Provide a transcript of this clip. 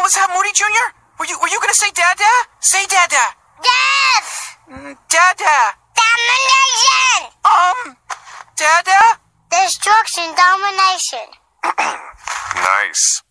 was that, Morty Jr.? Were you gonna say Dada? Say Dada. Death! Dada. Domination! Dada? Destruction, domination. Nice.